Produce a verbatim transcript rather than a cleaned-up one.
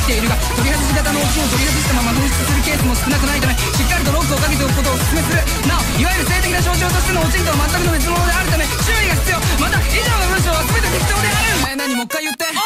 きているが、取り外し型のオチを取り外したまま紛失するケースも少なくないため、しっかりとロックをかけておくことをお勧めする。なお、いわゆる性的な象徴としてのおちんとは全くの別物であるため注意が必要。また以上の文章は全て適当である。えー、何もう一回言って。